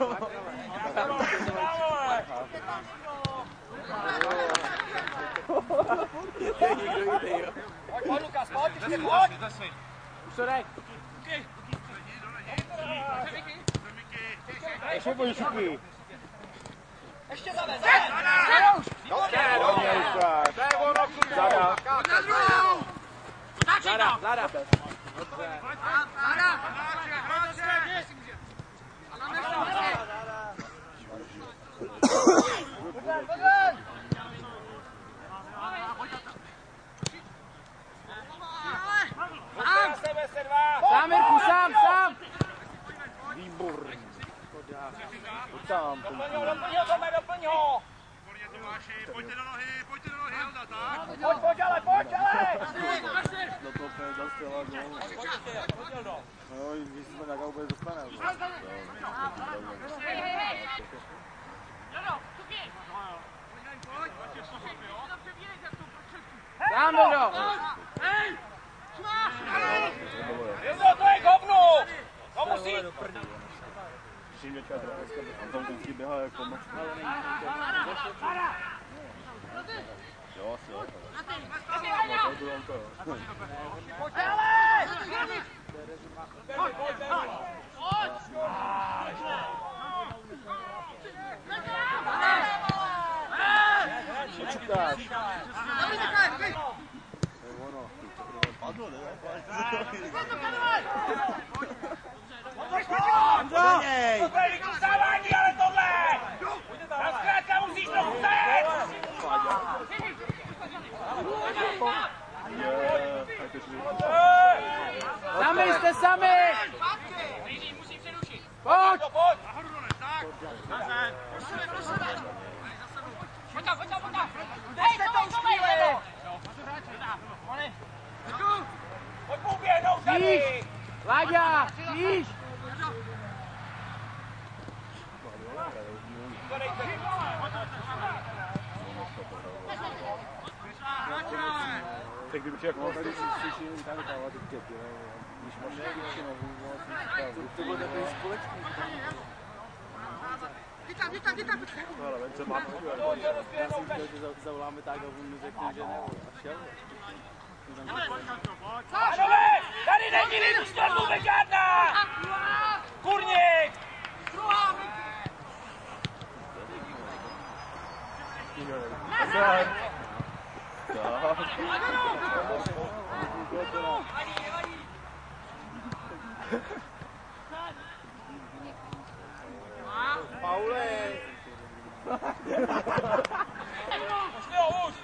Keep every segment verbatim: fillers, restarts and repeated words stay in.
Pojď, Lukas, pojď, ještě pojď! Už to dej! Ještě pojď, Šuky! Ještě zavez! Dobře, dobře! To je ono, Zada! Na druhou! Zada, Zada! Zada! Sám, Mirku, sám, sám! Výborný. Pojď tam. Doplň ho, doplň ho, Tome, doplň ho! Pojďte do nohy, pojďte do nohy, Alda, tak? Pojď, pojď, ale, pojď, ale! Do toho úplně zastřela gól. No, když se to nějaká úplně dostane. Sám, Dodo! Jezo, to je hovnu! To musí! Přímě čátra, on tam vždycky běhá jako moc. Jo, asi jo. Pojď, ale! Pojď, pojď, Vyklusávání, ale tohle! Na zkrátka musíš trochu zajet! Sami jste sami! Pojď! Pojď! Pojď tam, pojď tam, pojď tam! Držte to už chvíli! Pojď mu uběhnout tady! Láďa, jíž! Tak kdyby člověk mohl tady slyším, tam dávat ty děti, když máš většinou, to bylo takový společný. Jdi tam, jdi tam, jdi tam! Ale vence má počívat, já si chtěl, že zavoláme tak a on mi řekne, že ne, a šel. Pánové, tady není lidůstat vůbec žádná! Kurník! Nazar! Paule! Už jo, už!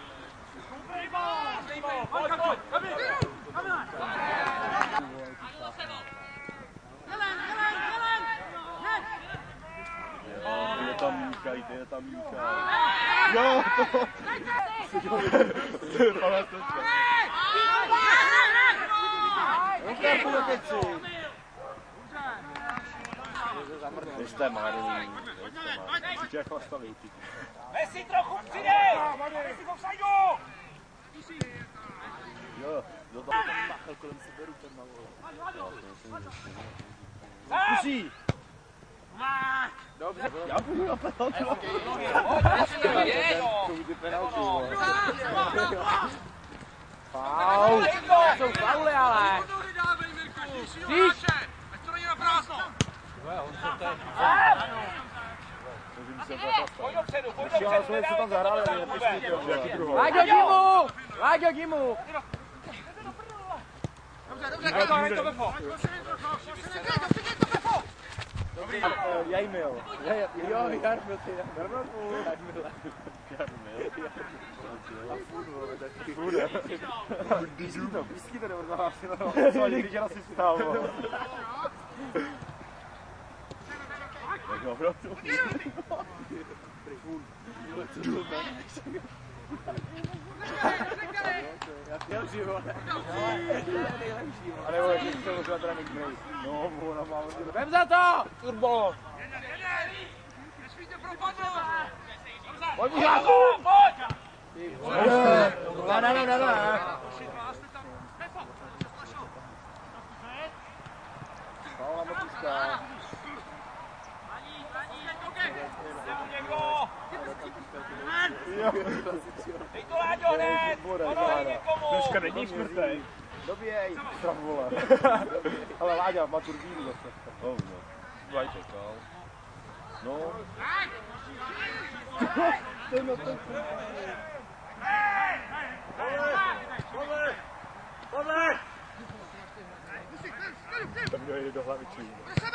Pojď, pojď! Je tam Míka, je tam Míka. Jo, to... Ale to čo? Rozkářu do keci. Vy jste marný. Určitě jak nastaví. Messi trochu přidej! Messi v offsideu! Jo, do toho tam máchal kolem sebe rukem na vole. Zkusí! Dobře. Já půjdu na penaltu. To bude penaltu. Faul. To jsou fauly, ale. Víš? Ať to není na prázdno. Pojď dopředu, pojď dopředu, tam zahráli, Láďo, Gimu! Láďo, Gimu! Dobře, dobře, dobře, to Befo. Dobrý, Jarmil. Jo, Jarmil, ty Jarmil. Jarmil. Jarmil. Fůde. Píský to, píský to neodváží, no. Když je asi stál, vole. Tak opravdu. Já chtěl si, vole. Ale vole, když se možná teda někdy. No, ona má hodně. Vem za to! Turbo! Nesmíte propadnout! Pojď mu žáku! Pojď! Ne, ne, ne, ne, ne. Paula Matiska. Dej to, Láďo, hned! Ono je někomu! Dneska není čtvrtej. Doběj! Strach, vole. Ale Láďa má turbínu zase. Oh, no. Dvaj čekal. No. To no to... Podle! Podle! Tam kdo jde do hlavy čím.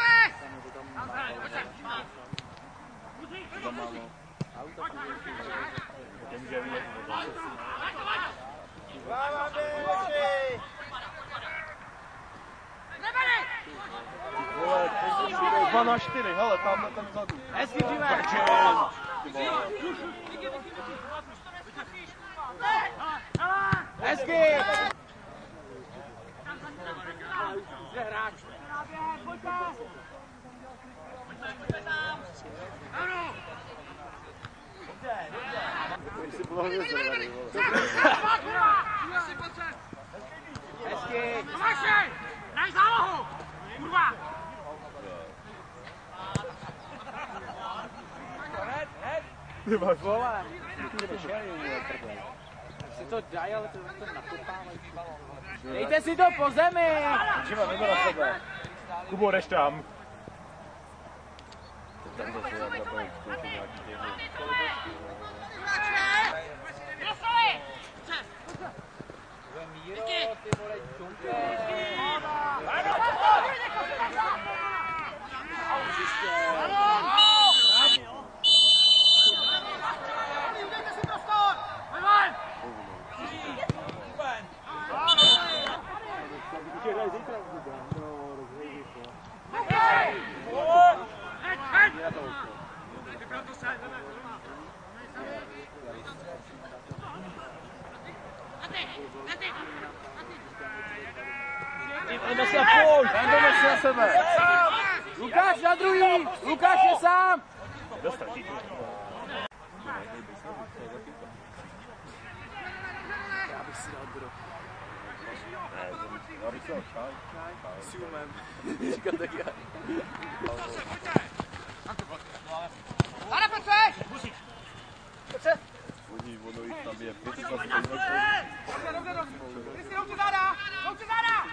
Tam málo. Nemůže vidět. Vole, dva na čtyři, hele, tamhle ten vzadu. Hezky, Dime! Hezky! Kde hráč? Jestli bylo hvězd zrvaný, vole. Hezky! Tomáši! Daj zálohu! Kurva! Hned, hned! Ty máš Vole! Si to daj, ale to, to nakopávají. Dejte si to po zemi! Živa, nebo na sebe. Kubo, jdeš tam. Tam zase já zabavu, zkouším nějaký děvně. Míro, ty vole, čunke! Jdeme se půl, jdeme se na sebe. Lukáš na druhý! Lukáš je sám! Dostal ti. Já bych si dal bro. Já bych si dal šaj. S umem. Říkat tak já. Pane, pojď! Musíš! Pojď se! Oni, ono jich tam je. Dobře, dobře, dobře! Ty si rouči záda! Rouči záda!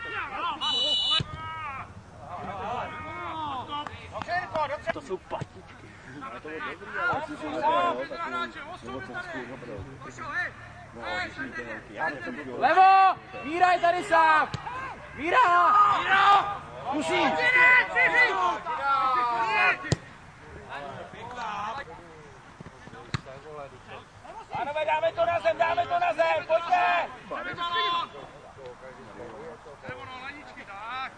Dobře, dobře! To jsou patičky. A to je dobrý, ale si jsou nebrali, jo, takovou novotenskou nabral. No, když mi to velký, já nevím, že jo. Levo! Míra je tady sám! Míra! Míra! Musí! Pánové, dáme to na zem, dáme to na zem, pojďte! Nebo no, laničky, tak.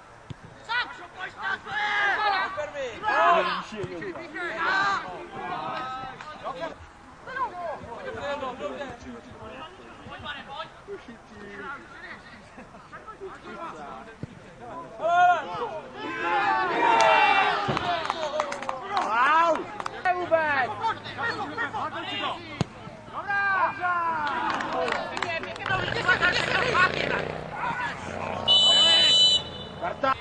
Karta!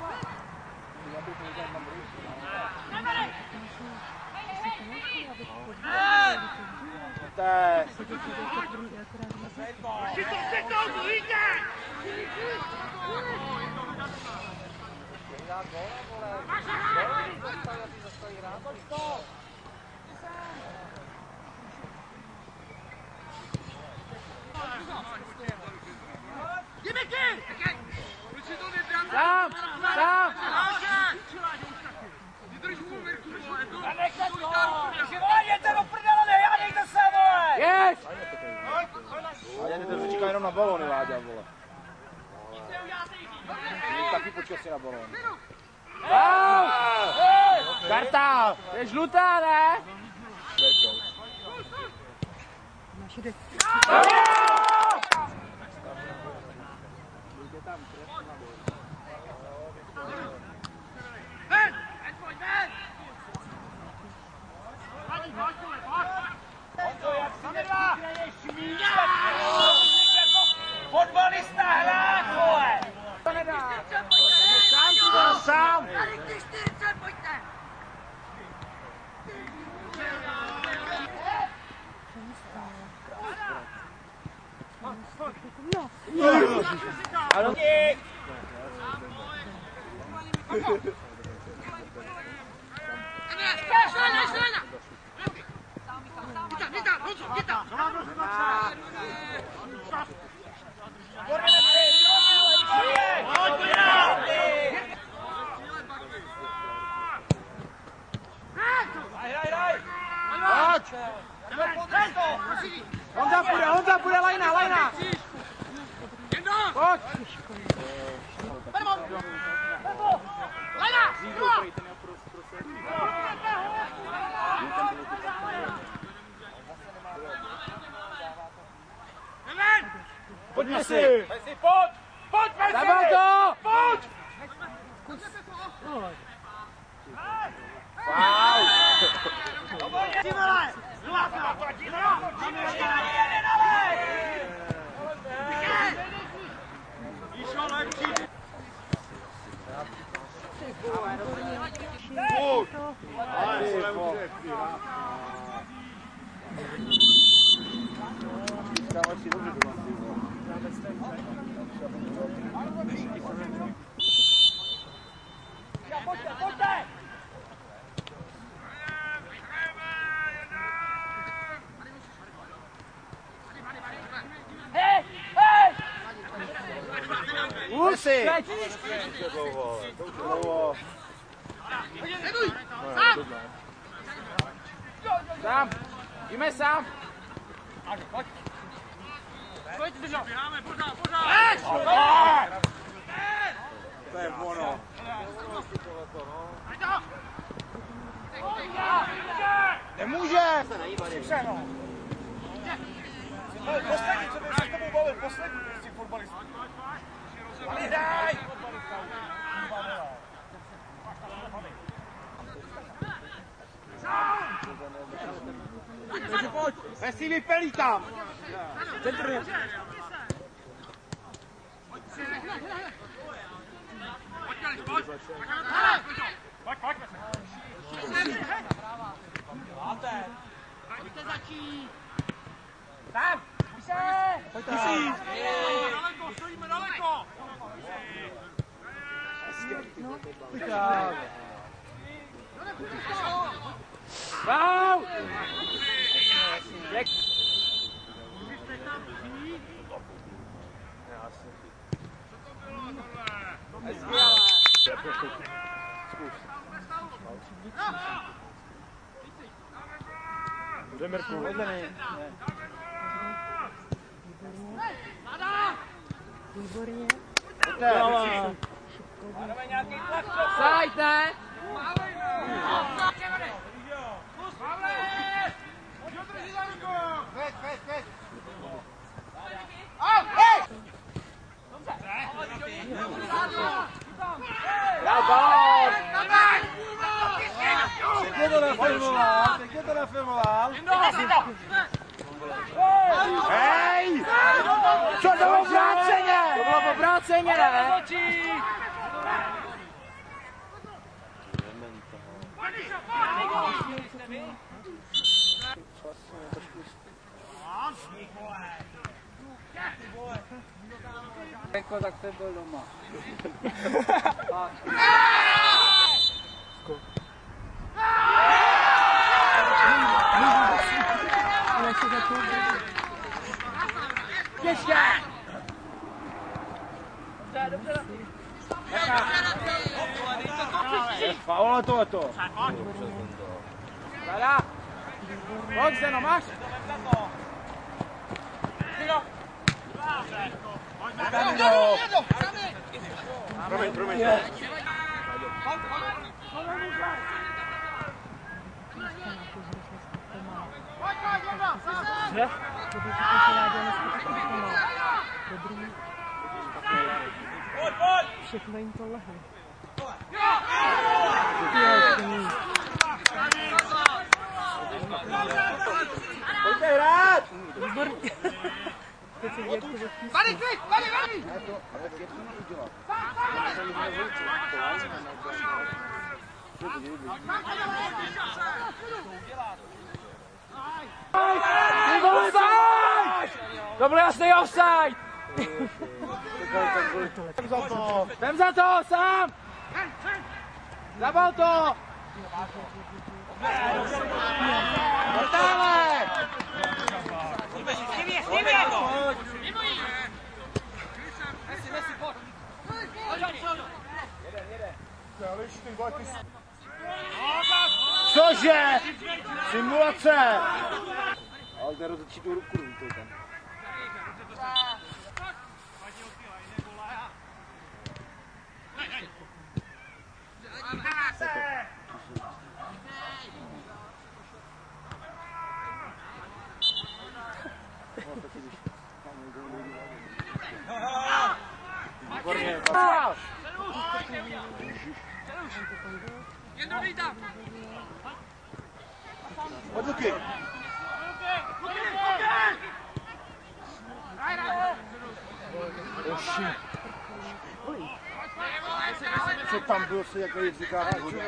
Sám! Sám! Zanechte to! Přiváděte do prdele, nehádejte se, vole! Jež! Láďa, ty to říká jenom na balony, Láďa, vole. Taky počkej na balón. Sám! Karta! Je žlutá, ne? Fotbalista hrát, vole! To nedá! Sám si to sám! Tady ty čtyřicet, pojďte! Ale... Honza půjde, Honza půjde, lajna, lajna! Pojď! Pojď Messi! Messi, pojď! Pojď, Messi! Zabal to! Pojď! Faul! Ty vole! Zlata! Jeden, ale! Išel lepší! Pojď! Ale se nemůže. Dáváš si dobře doma. Pojďte, pojďte! Hej, hej! Musí! Dlouho, dlouho. Sám! Jdeme sám! Pojď! Pojď, držo! Běháme, pořád, pořád! To je ono. Nemůže! Poslední, co by se k tomu bavil, poslední z těch fotbalistů. Ale daj! Messi vypelí tam! Centr! Pojď, pojď! Pojď, pojď! Pojďte začít! Tam! Pojďte! Daleko, stojíme daleko! Faul! Jak? Demirku, vedle nej. Výborně. Máme nějaký tlak, Sajt, ne? Dal balón! Pěkně to nafilmoval, pěkně to nafilmoval. Hej! Co to bylo obráceně? To bylo obráceně, ne? Jako tak to byl doma. Ještě! Faul to je to. Dada! Pojď, Zeno, máš? Promiň, promiň. Že? Dobrý. Všechno jim to lehne. Pojďte hrát! Výborně. Teď se děje, jak to Vali, vali, vali, vali! Offside! To byl jasný offside! Jdem za to! Jdem za to, sám! Zabal to! Portále! Cože? Simulace! Ale jde rozhodčí tu ruku, to je tam. Výborně, Jen druhý tam! Pojď Luky! Oši. Co tam bylo, se jako jazykář hodně?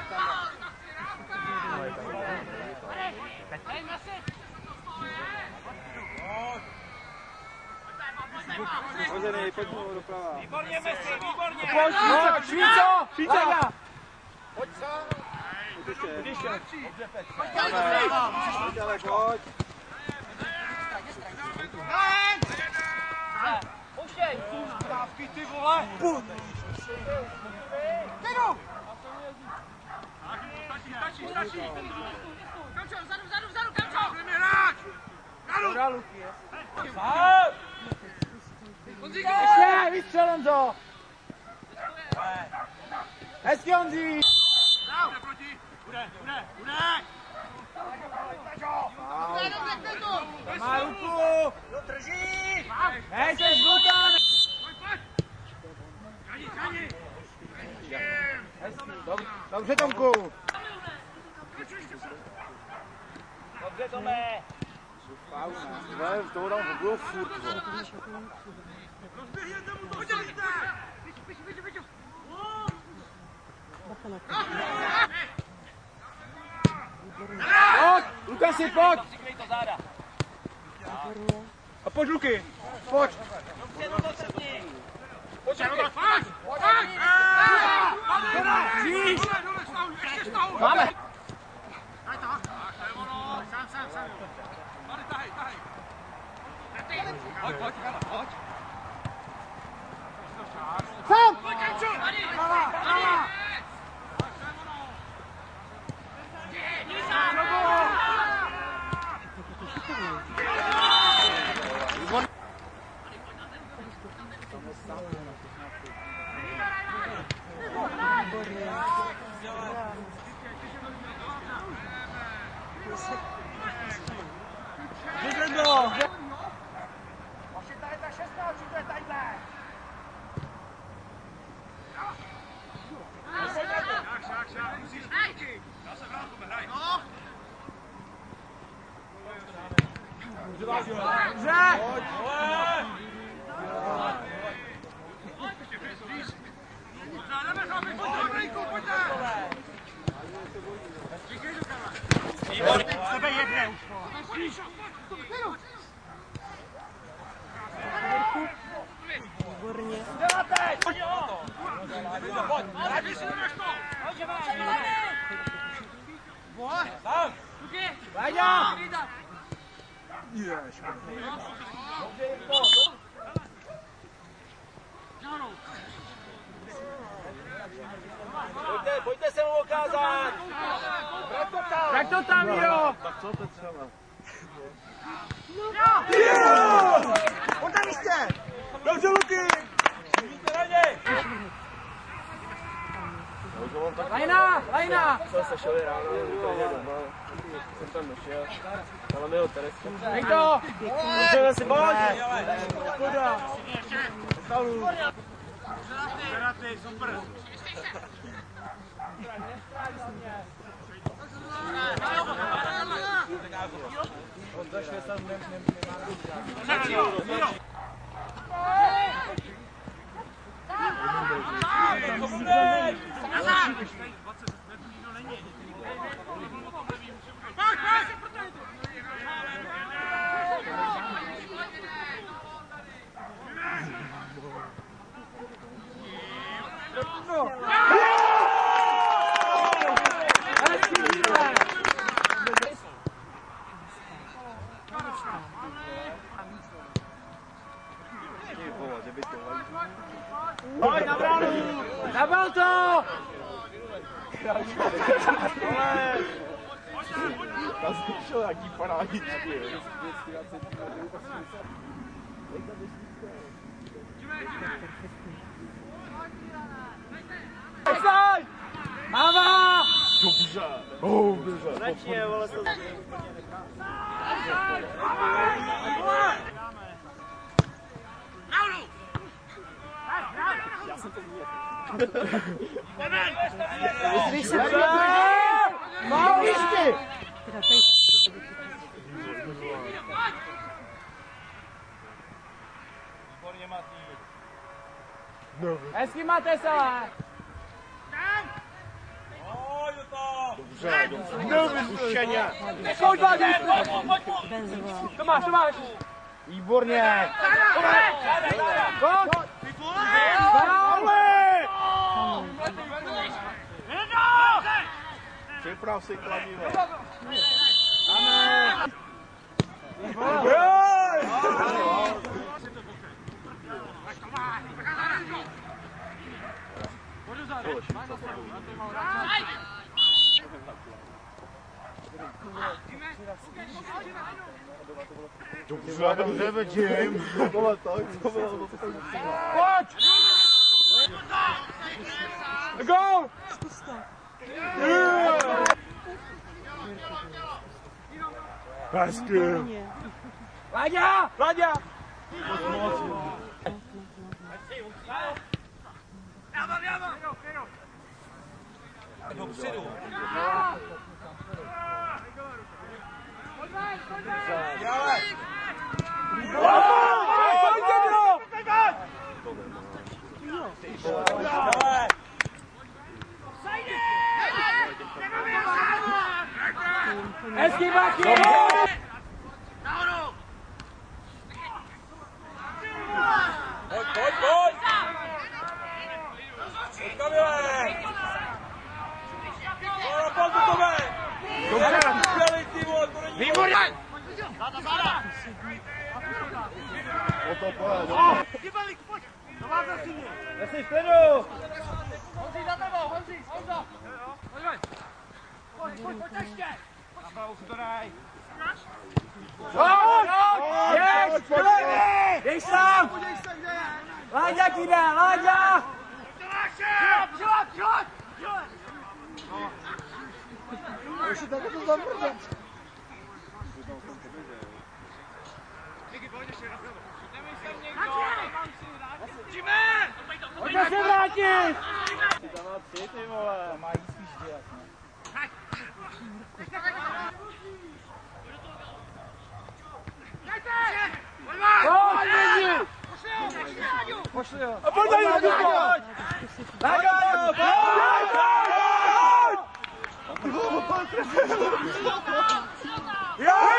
Hozený, pojď mu doprava. Výborně, Messi, výborně! Pojď, Švíco! Švíco! Švíco! Pojď sám! Pojď ještě. Pojď ještě! Pojď, ale pojď. Pouštěj! Dávky, ty vole! Jdu! Stačí, stačí, stačí! Kamčo, vzadu, vzadu, vzadu, Kamčo! Jdeme hráč! Dobrá, Luky. Sám! Ještě, vystřel Honzo! Hezky, Honzí! Bude proti! Bude, bude, bude! Má ruku! Drží! Hej, jsi zbután! Kani, kani! Dobře, Tomku. Dobře, Tome! Ne, to dám v bylo furt. Rozběhněte mu to, pojďte! Pojď! Lukasi, pojď! A pojď, Luky! Pojď! Pojď, pojď! Kříž! Ještě stahu! Máme! Daj to! Tak, to je ono! Sám, sám, sám! Tady, tahej, tahej! Pojď, pojď, pojď! Sám! Pojď, Kamčo! Tady! Vyzvedlo! Vaše tady ta šestnáct, to je tadyhle! Šák, šák, šák, musíš ruky! Já se vrátím, hraj! No! Dobře! Jdeme, chlapi, pojďte, Brejku, pojďte! Díky, Výborně! Sebe jedne už, Výborně. Dělá teď! Pojď! Pojď, vy si jdeš to! Pojď! Tam! Váďa! Pojďte, pojďte se mu ukázat! Vrať to tam! Vrať to tam, Miro! Tak co to třeba? On tam ještě! Dobře, Luky! Šumíte na něj! Lajna! Lajna! Co se šeli ráno, úplně doma. Jsem tam nešel. Ale mi ho Tereska. Někdo! Můžeme si pojď! Škoda! Žeratý, super! On zašel tam nemá Pojď, pojď! Pojď na bránu! Zabal to! Já jsem šel jaký parádičky. Pojď! Máma! Dobře. Oh, dobře. Začně, vole, to... Já jsem to měl. Myslíš si, že... Málo ještě! Teda tady. Výborně, Matý. No. Hezky, máte se! Dobře, dobře. No, vyzkušeně. Pojď, Vádí! Benzovala. To máš, to máš! Výborně! Pojď! Připrav si kladivo. Dobře, dobře, vidím. To bylo tak, to bylo to tak. Pojď! Go! Hezky. Láďa! Láďa! Já mám, já mám! Dopředu! Pojď ven, pojď ven! Jale! Hezký baky! Pojď, pojď, pojď! Pojď, Kamile! Pojď, pojď, Tome! Dobře! Skvělý tým, to není... Výborně! Záda, záda! O to pojď. Kybalík, pojď! Do vás na síně! Jsi v klidu! Honří za tebou, Honří, Honzo! Pojď, pojď! Pojď, pojď, pojď ještě! Na pravu si to daj! Pojď! Pojď! Pojď! Dej sám! Láďa kýde, Láďa! Přilad, přilad, přilad! Ještě takhle to zamrdne. Pojďme se vrátit! Ty tam má tři, ty vole. Má jí spíš dělat, ne? Pojď, Benji! Pošli ho! A pojď, Láďo, pojď! Láďo, pojď! Jo!